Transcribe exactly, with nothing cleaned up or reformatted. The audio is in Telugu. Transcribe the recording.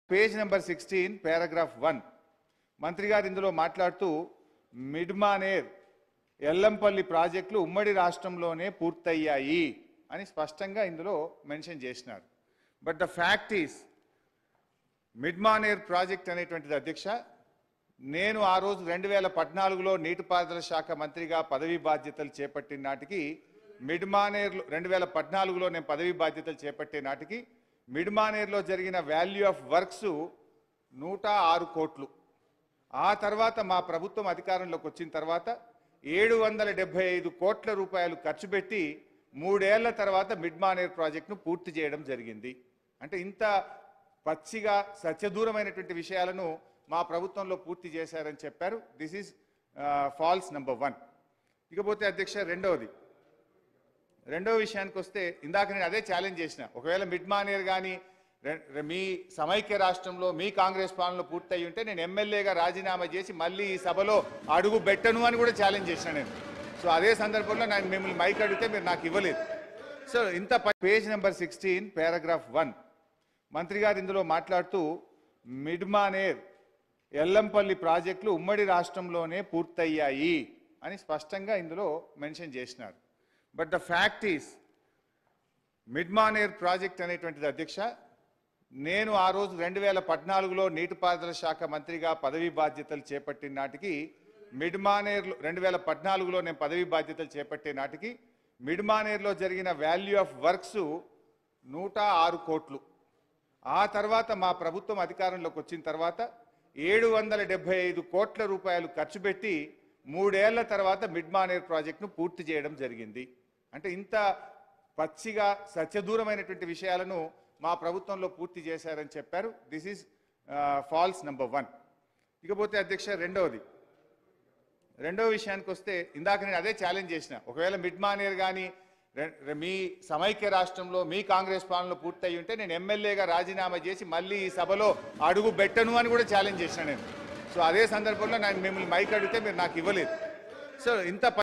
Page number sixteen paragraph one మంత్రి గారు ఇందులో మాట్లాడుతూ మిడ్మానేర్ ఎల్లంపల్లి ప్రాజెక్టులు ఉమ్మడి రాష్ట్రంలోనే పూర్తయ్యాయి అని స్పష్టంగా ఇందులో మెన్షన్ చేసినారు. But the fact is Mid Manair project అనేటువంటిది అధ్యక్ష, నేను ఆ రోజు రెండు వేల పద్నాలుగులో నీటిపారుదల శాఖ మంత్రిగా పదవీ బాధ్యతలు చేపట్టిన నాటికి మిడ్మానేర్ రెండు వేల పద్నాలుగులో నేను పదవీ బాధ్యతలు చేపట్టే నాటికి మిడ్మానేర్లో జరిగిన వాల్యూ ఆఫ్ వర్క్స్ నూట ఆరు కోట్లు. ఆ తర్వాత మా ప్రభుత్వం అధికారంలోకి వచ్చిన తర్వాత ఏడు వందల డెబ్బై ఐదు కోట్ల రూపాయలు ఖర్చు పెట్టి మూడేళ్ల తర్వాత మిడ్మానేర్ ప్రాజెక్టును పూర్తి చేయడం జరిగింది. అంటే ఇంత పచ్చిగా సత్యదూరమైనటువంటి విషయాలను మా ప్రభుత్వంలో పూర్తి చేశారని చెప్పారు. This is false number one. ఇకపోతే అధ్యక్ష రెండవది రెండవ విషయానికి వస్తే ఇందాక నేను అదే ఛాలెంజ్ చేసిన, ఒకవేళ మిడ్మానేర్ కానీ మీ సమైక్య రాష్ట్రంలో మీ కాంగ్రెస్ పాలనలో పూర్తయి ఉంటే నేను ఎమ్మెల్యేగా రాజీనామా చేసి మళ్ళీ ఈ సభలో అడుగు పెట్టను అని కూడా ఛాలెంజ్ చేసిన నేను. సో అదే సందర్భంలో నేను మిమ్మల్ని మైక్ అడిగితే మీరు నాకు ఇవ్వలేదు. సో ఇంత page number sixteen paragraph one మంత్రి గారు ఇందులో మాట్లాడుతూ మిడ్మానేర్ ఎల్లంపల్లి ప్రాజెక్టులు ఉమ్మడి రాష్ట్రంలోనే పూర్తయ్యాయి అని స్పష్టంగా ఇందులో మెన్షన్ చేసినారు. But the fact is Mid Manair project అనేటువంటిది అధ్యక్ష, నేను ఆ రోజు రెండు వేల పద్నాలుగులో నీటిపారుదల శాఖ మంత్రిగా పదవీ బాధ్యతలు చేపట్టిన నాటికి మిడ్మానేర్ రెండు వేల పద్నాలుగులో నేను పదవీ బాధ్యతలు చేపట్టే నాటికి మిడ్మానేర్లో జరిగిన వాల్యూ ఆఫ్ వర్క్స్ నూట ఆరు కోట్లు. ఆ తర్వాత మా ప్రభుత్వం అధికారంలోకి వచ్చిన తర్వాత ఏడు వందల డెబ్బై ఐదు కోట్ల రూపాయలు ఖర్చు పెట్టి మూడేళ్ల తర్వాత మిడ్మానేర్ ప్రాజెక్టును పూర్తి చేయడం జరిగింది. అంటే ఇంత పచ్చిగా సత్యదూరమైనటువంటి విషయాలను మా ప్రభుత్వంలో పూర్తి చేశారని చెప్పారు. This is false number one. ఇకపోతే అధ్యక్ష రెండవది రెండవ విషయానికి వస్తే ఇందాక నేను అదే ఛాలెంజ్ చేసిన, ఒకవేళ మిడ్మానేర్ కానీ మీ సమైక్య రాష్ట్రంలో మీ కాంగ్రెస్ పాలనలో పూర్తయి ఉంటే నేను ఎమ్మెల్యేగా రాజీనామా చేసి మళ్ళీ ఈ సభలో అడుగు పెట్టను అని కూడా ఛాలెంజ్ చేసిన నేను. సో అదే సందర్భంలో నేను మిమ్మల్ని మైక్ అడిగితే మీరు నాకు ఇవ్వలేదు. సో ఇంత